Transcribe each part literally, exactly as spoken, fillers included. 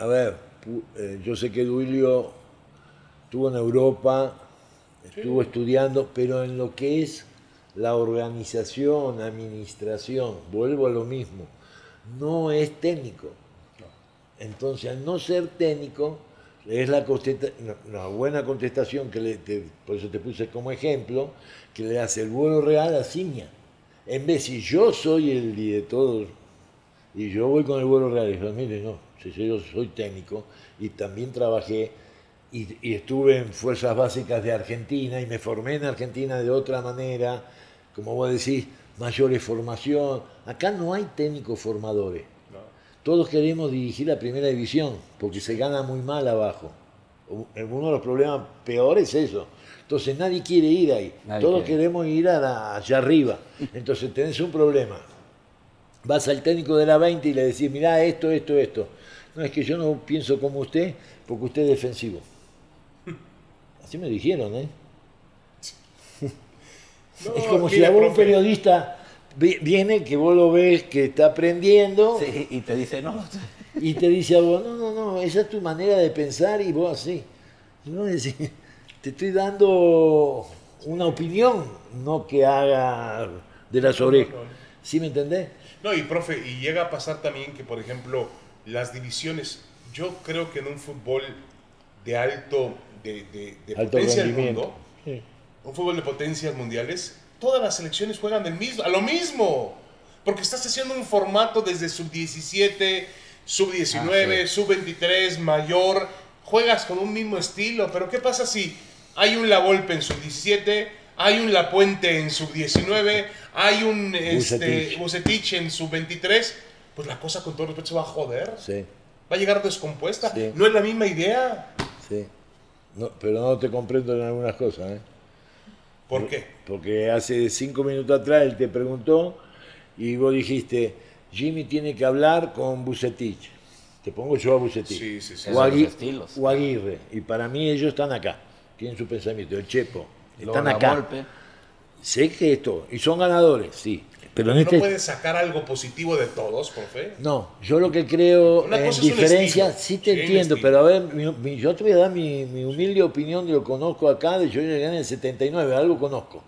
a ver, eh, yo sé que Duilio estuvo en Europa, estuvo sí. estudiando, pero en lo que es la organización, administración, vuelvo a lo mismo, no es técnico. Entonces, al no ser técnico, es la, la buena contestación, que le, te, por eso te puse como ejemplo, que le hace el vuelo real a Ciña. En vez, si yo soy el director y yo voy con el vuelo real y digo, mire, no, si yo soy técnico y también trabajé y, y estuve en Fuerzas Básicas de Argentina y me formé en Argentina de otra manera, como vos decís, mayores formación. Acá no hay técnicos formadores. Todos queremos dirigir la primera división, porque se gana muy mal abajo. Uno de los problemas peores es eso. Entonces nadie quiere ir ahí. Nadie Todos quiere. queremos ir a la, allá arriba. Entonces tenés un problema. Vas al técnico de la veinte y le decís, mirá, esto, esto, esto. No, es que yo no pienso como usted, porque usted es defensivo. Así me dijeron, ¿eh? No, es como si a vos un periodista... viene, que vos lo ves que está aprendiendo sí, y te dice no y te dice a vos, no, no, no, esa es tu manera de pensar y vos así. No, decís, te estoy dando una opinión, no que haga de las orejas. No, no, no. ¿Sí me entendés? No, y profe, y llega a pasar también que, por ejemplo, las divisiones, yo creo que en un fútbol de alto, de, de, de alto potencia del mundo, sí. un fútbol de potencias mundiales, todas las selecciones juegan del mismo, a lo mismo, porque estás haciendo un formato desde sub diecisiete, sub diecinueve, ah, sí. sub veintitrés, mayor, juegas con un mismo estilo, pero ¿qué pasa si hay un La Volpe en sub diecisiete, hay un La Puente en sub diecinueve, hay un este, Vucetich en sub veintitrés? Pues la cosa, con todo respeto, se va a joder, sí. va a llegar descompuesta, sí. no es la misma idea. Sí, no, pero no te comprendo en algunas cosas, ¿eh? ¿Por qué? Porque hace cinco minutos atrás él te preguntó y vos dijiste, Jimmy tiene que hablar con Vucetich. Te pongo yo a Vucetich. Sí, sí, sí. O, Agui o Aguirre. Y para mí ellos están acá. Tienen su pensamiento. El Chepo. Están acá. Golpe. Sé que esto. Y son ganadores, sí. Pero ¿No este... puedes sacar algo positivo de todos, profe? No, yo lo que creo Una en cosa diferencia, es sí te sí, entiendo, pero a ver, mi, mi, yo te voy a dar mi, mi humilde opinión de lo que conozco acá, de yo llegué en el setenta y nueve, algo conozco.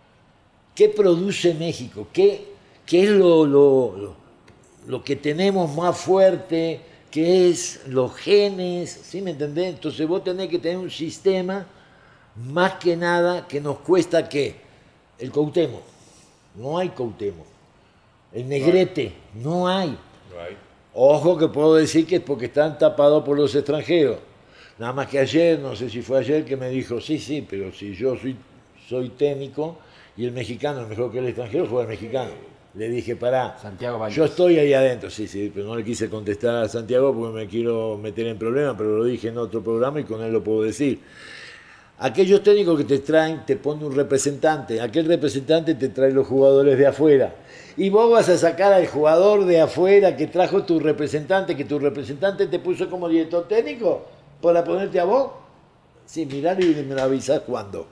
¿Qué produce México? ¿Qué, qué es lo, lo, lo, lo que tenemos más fuerte? ¿Qué es los genes? ¿Sí me entendés? Entonces vos tenés que tener un sistema, más que nada, que nos cuesta, ¿qué? El Cuauhtémoc. No hay Cuauhtémoc. El Negrete, no hay. No hay. Ojo que puedo decir que es porque están tapados por los extranjeros. Nada más que ayer, no sé si fue ayer, que me dijo, sí, sí, pero si yo soy, soy técnico y el mexicano es mejor que el extranjero, juega el mexicano. Le dije, pará, Santiago yo estoy ahí adentro. Sí, sí, pero no le quise contestar a Santiago porque me quiero meter en problemas, pero lo dije en otro programa y con él lo puedo decir. Aquellos técnicos que te traen, te pone un representante, aquel representante te trae los jugadores de afuera. Y vos vas a sacar al jugador de afuera que trajo tu representante, que tu representante te puso como director técnico, para ponerte a vos. Sí, mirá y me lo avisás cuándo.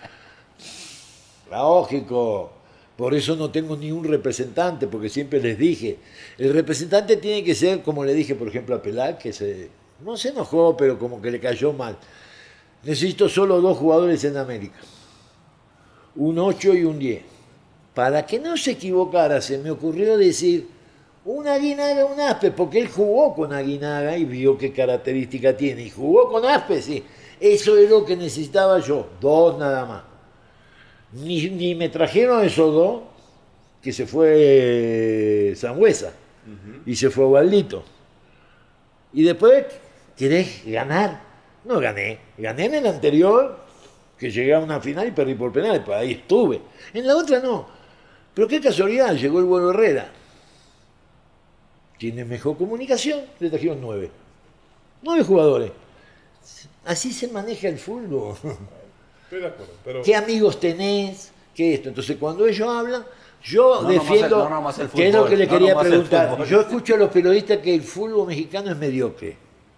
Lógico. Por eso no tengo ni un representante, porque siempre les dije, el representante tiene que ser, como le dije, por ejemplo, a Pelá, que se, no se enojó, pero como que le cayó mal. Necesito solo dos jugadores en América, un ocho y un diez. Para que no se equivocara, se me ocurrió decir un Aguinaga, un Aspe, porque él jugó con Aguinaga y vio qué característica tiene. Y jugó con Aspe, sí. Eso es lo que necesitaba yo, dos nada más. Ni, ni me trajeron esos dos, que se fue Sangüesa uh-huh. y se fue Valdito. Y después, ¿querés ganar? No gané, gané en el anterior, que llegué a una final y perdí por penales, pues ahí estuve. En la otra no. Pero qué casualidad, llegó el Vuelo Herrera. Tiene mejor comunicación, le trajeron nueve. Nueve jugadores. Así se maneja el fútbol. Estoy de acuerdo, pero... ¿Qué amigos tenés? ¿Qué esto? Entonces cuando ellos hablan, yo no, defiendo, no no el que es lo que le no quería preguntar. Yo escucho a los periodistas que el fútbol mexicano es mediocre.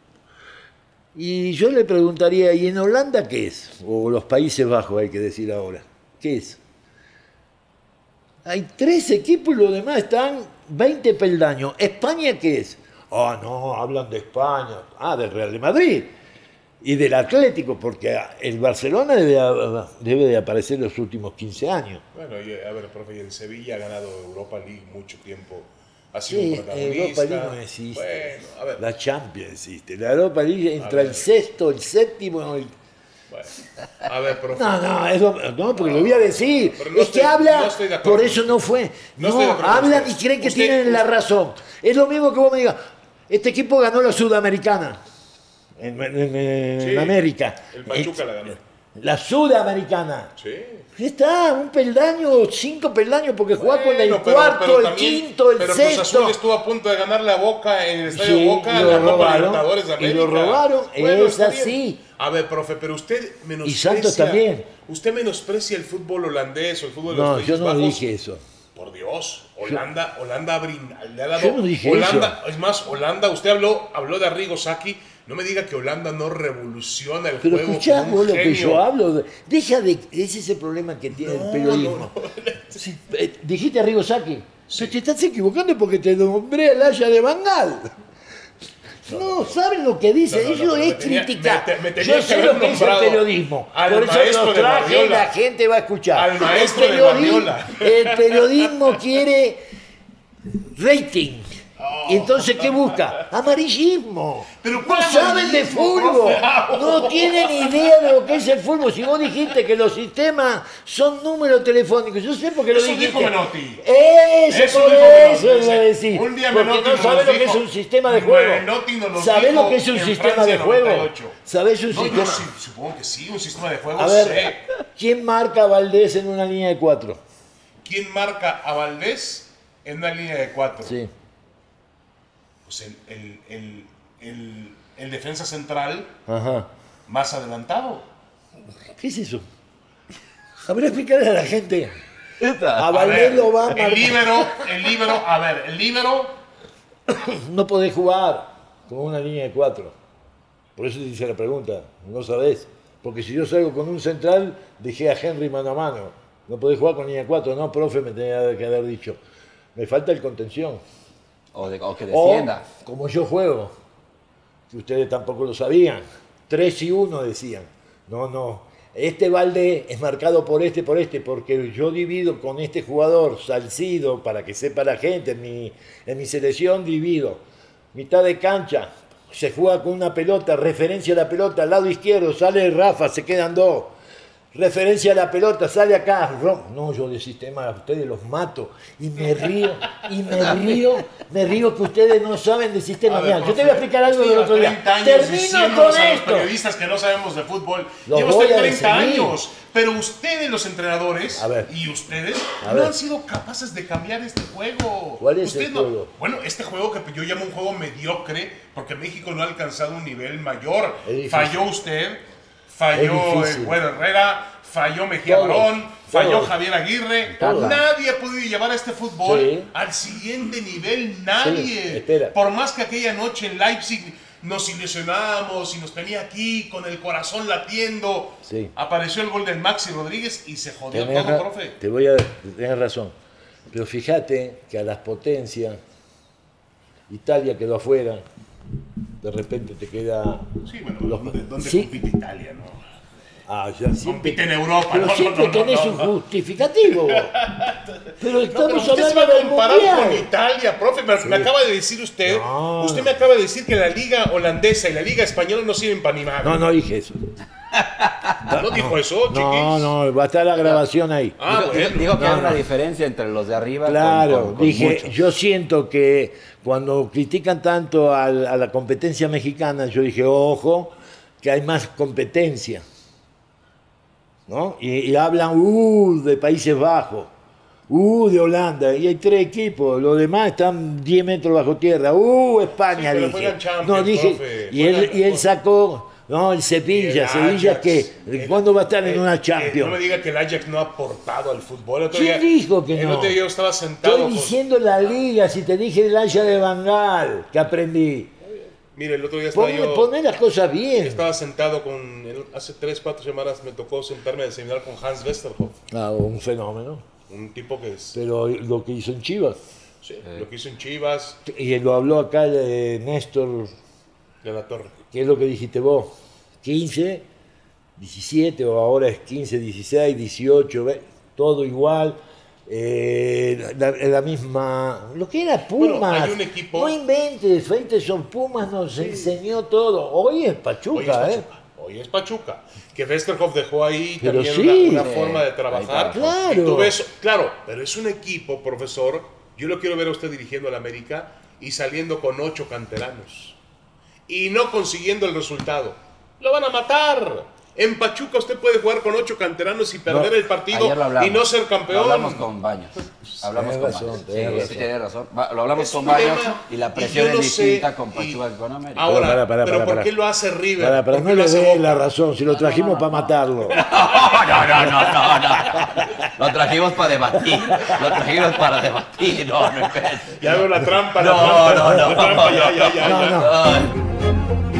Y yo le preguntaría, ¿y en Holanda qué es? O los Países Bajos, hay que decir ahora. ¿Qué es? Hay tres equipos y los demás están veinte peldaños. ¿España qué es? Ah, no, hablan de España. Ah, del Real de Madrid. Y del Atlético, porque el Barcelona debe, debe de aparecer en los últimos quince años. Bueno, y, a ver, profe, el Sevilla ha ganado Europa League mucho tiempo. Ha sido Sí, un protagonista. Europa League no existe. Bueno, a ver. La Champions existe. La Europa League entra el sexto, el séptimo. El... Bueno, a ver, profe. No, no, eso, no, porque no, lo voy a decir. No es estoy, que habla, no estoy de acuerdo. por eso no fue. No, No, no hablan y creen que usted, tienen usted, la razón. Es lo mismo que vos me digas, este equipo ganó la Sudamericana en, en, en, sí, en América. El Pachuca es, la ganó. La Sudamericana. Sí. Está, un peldaño, cinco peldaños, porque Bueno, jugá con el pero, cuarto, pero el también, quinto, el pero sexto. Cruz Azul estuvo a punto de ganar la Boca en el Estadio Sí, Boca, y lo la Copa robaron, Libertadores de América. y lo robaron, Bueno, es está así. bien. A ver, profe, pero usted menosprecia... Y Santos también. Usted menosprecia el fútbol holandés o el fútbol de No, los Países yo no Bajos. dije eso. Por Dios, Holanda, Holanda brin- le ha dado... Yo no dije Holanda, es más, Holanda, usted habló, habló de Arrigo Sacchi. No me diga que Holanda no revoluciona el Pero juego. escuchá como un vos lo que genio. yo hablo. de- Deja de. Ese es el problema que tiene No, el periodismo. no, no. Sí, eh, dijiste a Arrigo Sacchi. Pero te estás equivocando porque te nombré al Haya de Bangal. No, no, ¿saben lo que dice? No, no, Eso no, es me tenía- crítica. me te- me tenía Yo que sé haber lo que es el nombrado periodismo. al Por eso maestro lo de traje, Guardiola. la gente va a escuchar. Al maestro el de periodismo, Guardiola. el periodismo quiere rating. ¿Y entonces qué busca? Amarillismo. Pero no ¿cuál saben de amarillismo, fútbol. profe? No tienen idea de lo que es el fútbol. Si vos dijiste que los sistemas son números telefónicos, yo sé por qué lo Eso dijiste. dijo Menotti. Eso, Eso por dijo eso Menotti. iba a decir. Un día Porque Menotti no nos sabes lo que dijo- es un sistema de juego. Menotti nos lo ¿Sabés dijo lo que es un en sistema Francia de juego? noventa y ocho. ¿Sabés un No, sistema? yo sí, supongo que sí, un sistema de juego. A ver, sé. ¿quién marca a Valdés en una línea de cuatro? ¿Quién marca a Valdés en una línea de cuatro? Sí. Pues el, el, el, el, el defensa central Ajá. más adelantado. ¿Qué es eso? A ver, explicarle a la gente. A A Valdés ver, lo va a marcar. el líbero, el líbero, a ver, el líbero, No podés jugar con una línea de cuatro. Por eso te hice la pregunta. No sabés. Porque si yo salgo con un central, dejé a Henry mano a mano. No podés jugar con línea de cuatro. No, profe, me tenía que haber dicho. Me falta el contención. O, de, o que defienda. O, como yo juego, que ustedes tampoco lo sabían, tres y uno decían. No, no, este Valdés es marcado por este, por este, porque yo divido con este jugador, Salcido, para que sepa la gente, en mi, en mi selección divido. Mitad de cancha, se juega con una pelota, referencia a la pelota, al lado izquierdo, sale Rafa, se quedan dos. Referencia a la pelota, sale acá. No, yo de sistema a ustedes los mato. Y me río, y me río, me río que ustedes no saben de sistema. A ver, Mira, yo te voy a explicar algo del otro día. treinta años Termino diciéndonos con a los esto. periodistas que no sabemos de fútbol. Los Lleva voy usted a treinta seguir. años, pero ustedes los entrenadores A ver. y ustedes A no ver. han sido capaces de cambiar este juego. ¿Cuál es Usted el no- juego? Bueno, este juego que yo llamo un juego mediocre, porque México no ha alcanzado un nivel mayor. Es difícil. Falló usted, falló Es el difícil. Güero Herrera, falló Mejía Todos, Barón, falló todos. Javier Aguirre. Todos. Nadie ha podido llevar a este fútbol Sí. al siguiente nivel, nadie. espera. Por más que aquella noche en Leipzig nos ilusionamos y nos tenía aquí con el corazón latiendo, Sí. apareció el gol del Maxi Rodríguez y se jodió Tenés todo, ra- profe. Te voy a tener razón. Pero fíjate que a las potencias, Italia quedó afuera, de repente te queda. Sí, bueno, los- ¿dónde, dónde Sí. compite Italia, no? Ah, ya siempre. Compite en Europa, Pero no, no, siempre no, no, tenés no, un no. justificativo. vos. Pero No, estamos pero usted se va hablando a del comparar con mundial. Italia, profe. Me, me acaba de decir usted, No. usted me acaba de decir que la liga holandesa y la liga española no sirven para ni madre. No, no dije eso. ¿No dijo eso, chiquis? No, no, va a estar la grabación ahí. Ah, dijo, bueno. dijo- dijo que No, hay una no. diferencia entre los de arriba con- Claro, con, con dije, muchos. yo siento que cuando critican tanto al- a la competencia mexicana, yo dije, ojo, que hay más competencia. ¿No? Y, y hablan, uh, de Países Bajos, uh, de Holanda, y hay tres equipos, los demás están diez metros bajo tierra, uh, España, Sí, pero dije. juegan Champions, No, dije, profe, y él, juegan- y él sacó, no, el Sevilla, El Sevilla, Ajax, ¿qué? el- ¿Cuándo va a estar en eh, una eh, Champions? no me diga que el Ajax no ha aportado al fútbol. El otro ¿Quién día- dijo que el no? otro día yo estaba sentado Estoy con- diciendo la liga, si te dije el Haya de Bangal, que aprendí. Mire, el otro día estaba Poné, yo... poné las cosas bien. Estaba sentado con... el- Hace tres, cuatro semanas me tocó sentarme a desayunar con Hans Westerhoff. Ah, un fenómeno. Un tipo que es... Pero lo que hizo en Chivas. Sí, eh. lo que hizo en Chivas. Y lo habló acá de Néstor de la Torre. ¿Qué es lo que dijiste vos? quince, diecisiete, o ahora es quince, dieciséis, dieciocho, todo igual. Eh, la, la misma. Lo que era Pumas. Bueno, hay un equipo. No inventes, Faitelson Pumas nos sí. enseñó todo. Hoy es Pachuca, Hoy es Pachuca. ¿eh? Hoy es Pachuca. Que Westerhoff dejó ahí pero también sí, una, una sí. forma de trabajar. Claro. Y tú ves, claro, pero es un equipo, profesor. Yo lo quiero ver a usted dirigiendo al América y saliendo con ocho canteranos. Y no consiguiendo el resultado. Lo van a matar. En Pachuca usted puede jugar con ocho canteranos y perder no, el partido y no ser campeón. Lo hablamos con Baños. Hablamos con razón, Baños. Sí, razón. Sí, tiene razón. Lo hablamos es con Baños y la presión y no es distinta sé, con Pachuca que con América. Ahora, para, para, pero para, ¿por para. qué lo hace River? Para, para no le dé la razón, si lo trajimos no, no, no, para matarlo. No, no, no, no, no, no. Lo trajimos para debatir. Lo trajimos para debatir. No, no, ya veo la trampa. No, la trampa, no, no. La trampa, ya, ya, ya, no, ya. no.